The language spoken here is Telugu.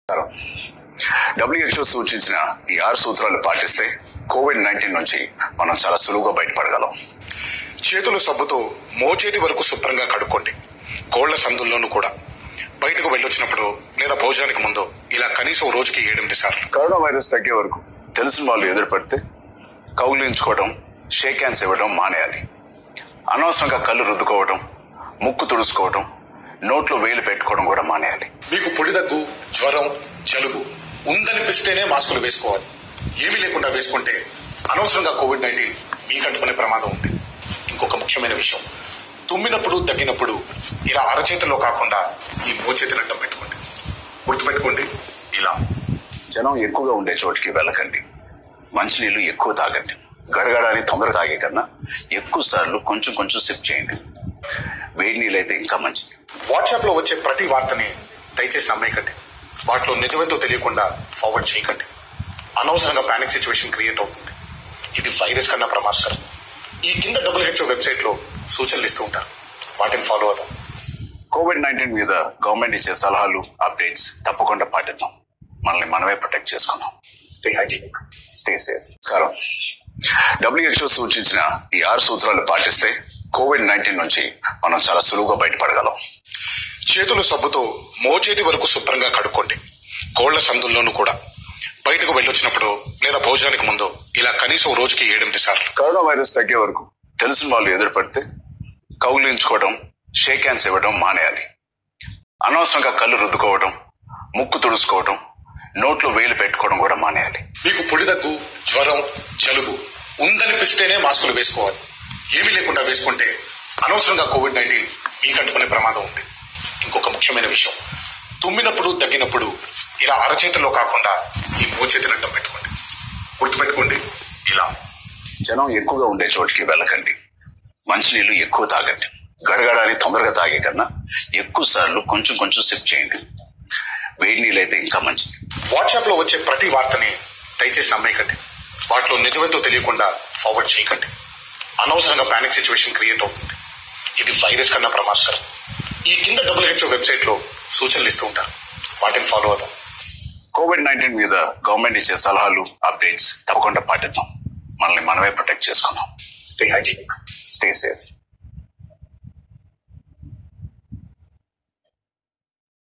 WHO సూచించిన ఈ 6 సూత్రాలు పాటిస్తే COVID-19 నుంచి మనం చాలా సులువుగా బయటపడగలం. చేతులు సబ్బుతో మోచేతి వరకు శుభ్రంగా కడుక్కోండి. కోళ్ల సందుల్లోనూ కూడా. బయటకు వెళ్ళొచ్చినప్పుడు లేదా భోజనానికి ముందు ఇలా కనీసం రోజుకి 7-8 సార్లు. కరోనా వైరస్ తగ్గే వరకు తెలిసిన వాళ్ళు ఎదురుపడితే కౌగిలించుకోవడం, షేక్ హ్యాండ్స్ ఇవ్వడం మానేయాలి. అనవసరంగా కళ్ళు రుద్దుకోవడం, ముక్కు తుడుచుకోవడం, నోట్లో వేలు పెట్టుకోవడం కూడా మానేయాలి. మీకు పొడి దగ్గు, జ్వరం, జలుబు ఉందనిపిస్తేనే మాస్కులు వేసుకోవాలి. ఏమీ లేకుండా వేసుకుంటే అనవసరంగా COVID-19 మీకు అంటుకునే ప్రమాదం ఉంది. ఇంకొక ముఖ్యమైన విషయం, తుమ్మినప్పుడు దగ్గినప్పుడు ఇలా అరచేతిలో కాకుండా ఈ మోచేతిని అడ్డం పెట్టుకోండి. గుర్తుపెట్టుకోండి, ఇలా. జనం ఎక్కువగా ఉండే చోటికి వెళ్ళకండి. మంచినీళ్ళు ఎక్కువ తాగండి. గడగడాన్ని తొందర తాగే కన్నా ఎక్కువ సార్లు కొంచెం కొంచెం సిప్ చేయండి. వేడి నీళ్ళు అయితే ఇంకా మంచిది. వాట్సాప్లో వచ్చే ప్రతి వార్తని దయచేసి నమ్మేయకండి. వాటిలో నిజమేంతో తెలియకుండా ఫార్వర్డ్ చేయకండి. అనవసరంగా పానిక్ సిచ్యువేషన్ క్రియేట్ అవుతుంది. ఇది వైరస్ కన్నా ప్రమాదకరం. ఈ కింద WHO వెబ్సైట్లో సూచనలు ఇస్తూ ఉంటారు, వాటిని ఫాలో అవుదాం. COVID-19 మీద గవర్నమెంట్ ఇచ్చే సలహాలు, అప్డేట్స్ తప్పకుండా పాటిద్దాం. మనల్ని మనమే ప్రొటెక్ట్ చేసుకుందాం. Stay hygienic, stay safe. WHO సూచించిన ఈ 6 సూత్రాలు పాటిస్తే COVID-19 నుంచి మనం చాలా సులువుగా బయటపడగలం. చేతులు సబ్బుతో మోచేతి వరకు శుభ్రంగా కడుక్కోండి. కోళ్ల సందుల్లోనూ కూడా. బయటకు వెళ్ళొచ్చినప్పుడు లేదా భోజనానికి ముందు ఇలా కనీసం రోజుకి 7-8 సార్లు. కరోనా వైరస్ తగ్గే వరకు తెలిసిన వాళ్ళు ఎదురుపడితే కౌగిలించుకోవడం, షేక్ హ్యాండ్స్ ఇవ్వడం మానేయాలి. అనవసరంగా కళ్ళు రుద్దుకోవడం, ముక్కు తుడుచుకోవడం, నోట్లో వేలు పెట్టుకోవడం కూడా మానేయాలి. మీకు పొడి దగ్గు, జ్వరం, జలుబు ఉందనిపిస్తేనే మాస్కులు వేసుకోవాలి. ఏమీ లేకుండా వేసుకుంటే అనవసరంగా COVID-19 మీకు అంటుకునే ప్రమాదం ఉంది. ఇంకొక ముఖ్యమైన విషయం, తుమ్మినప్పుడు దగ్గినప్పుడు ఇలా అరచేతిలో కాకుండా ఈ మోచేతిని అడ్డం పెట్టుకోండి. గుర్తుపెట్టుకోండి, ఇలా. జనం ఎక్కువగా ఉండే చోటికి వెళ్ళకండి. మంచినీళ్ళు ఎక్కువ తాగండి. గడగడాన్ని తొందరగా తాగే కన్నా ఎక్కువ సార్లు కొంచెం కొంచెం సిప్ చేయండి. వేడి నీళ్ళు అయితే ఇంకా మంచిది. వాట్సాప్లో వచ్చే ప్రతి వార్తని దయచేసి నమ్మేయకండి. వాటిలో నిజమేంతో తెలియకుండా ఫార్వర్డ్ చేయకండి. అనవసరంగా పానిక్ సిచ్యువేషన్ క్రియేట్ అవుతుంది. ఇది వైరస్ కన్నా ప్రమాదకరం. ఈ కింద WHO వెబ్సైట్లో సూచనలు ఇస్తూ ఉంటారు, వాటిని ఫాలో అవుదాం. COVID-19 మీద గవర్నమెంట్ ఇచ్చే సలహాలు, అప్డేట్స్ తప్పకుండా పాటిద్దాం. మనల్ని మనమే ప్రొటెక్ట్ చేసుకుందాం. Stay hygienic, stay safe.